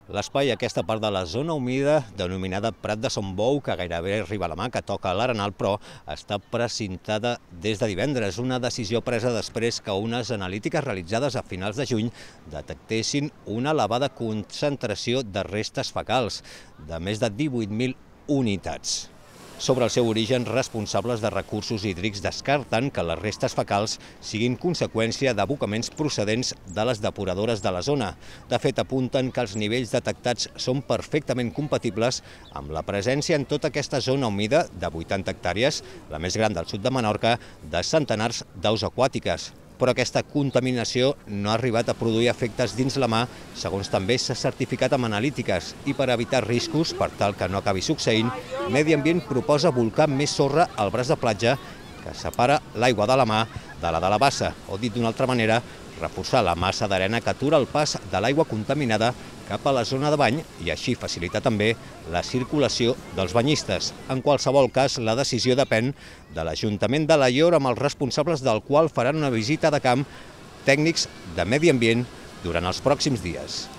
L'espai, aquesta part de la zona humida, denominada Prat de Son Bou, que gairebé arriba a la mà, que toca l'Arenal, però està precintada des de divendres. Una decisió presa després que unes analítiques realitzades a finals de juny detectessin una elevada concentració de restes fecals, de més de 18.000 unitats. Sobre el seu origen, responsables de recursos hídrics descarten que les restes fecals siguin conseqüència d'abocaments procedents de les depuradores de la zona. De fet, apunten que els nivells detectats són perfectament compatibles amb la presència en tota aquesta zona humida de 80 hectàrees, la més gran del sud de Menorca, de centenars d'aus aquàtiques. Però aquesta contaminació no ha arribat a produir efectes dins la mà, segons també s'ha certificat amb analítiques. I per evitar riscos, per tal que no acabi succeint, Medi Ambient proposa volcar més sorra al braç de platja que separa l'aigua de la mà de la bassa, o dit d'una altra manera, reforçar la massa d'arena que atura el pas de l'aigua contaminada cap a la zona de bany i així facilitar també la circulació dels banyistes. En qualsevol cas, la decisió depèn de l'Ajuntament de Alaior, amb els responsables del qual faran una visita de camp tècnics de Medi Ambient durant els pròxims dies.